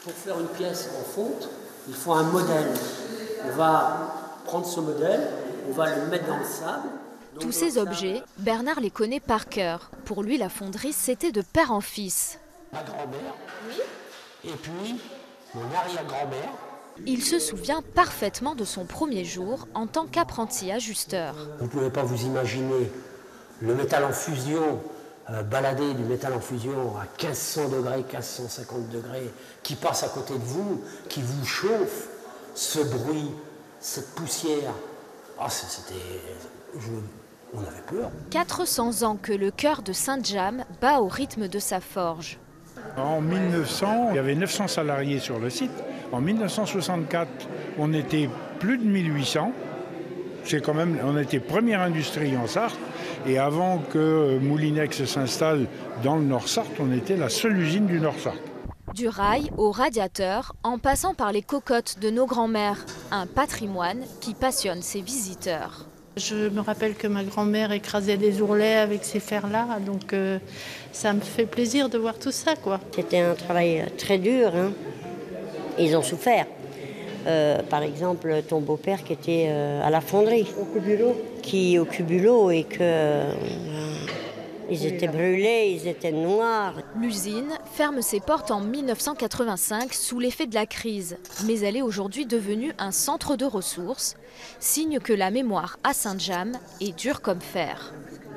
Pour faire une pièce en fonte, il faut un modèle. On va prendre ce modèle, on va le mettre dans le sable. Tous ces objets, Bernard les connaît par cœur. Pour lui, la fonderie, c'était de père en fils. Ma grand-mère, et puis mon arrière-grand-mère. Il se souvient parfaitement de son premier jour en tant qu'apprenti ajusteur. Vous ne pouvez pas vous imaginer le métal en fusion, balader du métal en fusion à 1500 degrés, 1550 degrés, qui passe à côté de vous, qui vous chauffe, ce bruit, cette poussière. Ah, on avait peur. 400 ans que le cœur de Saint-James bat au rythme de sa forge. En 1900, il y avait 900 salariés sur le site. En 1964, on était plus de 1800. On était première industrie en Sarthe. Et avant que Moulinex s'installe dans le Nord-Sarthe, on était la seule usine du Nord-Sarthe. Du rail au radiateur, en passant par les cocottes de nos grands-mères. Un patrimoine qui passionne ses visiteurs. Je me rappelle que ma grand-mère écrasait des ourlets avec ces fers-là, donc ça me fait plaisir de voir tout ça, quoi. C'était un travail très dur, hein. Ils ont souffert. Par exemple, ton beau-père qui était à la fonderie, au Cubulo, et que ils étaient brûlés, ils étaient noirs. L'usine ferme ses portes en 1985 sous l'effet de la crise, mais elle est aujourd'hui devenue un centre de ressources, signe que la mémoire à Saint-James est dure comme fer.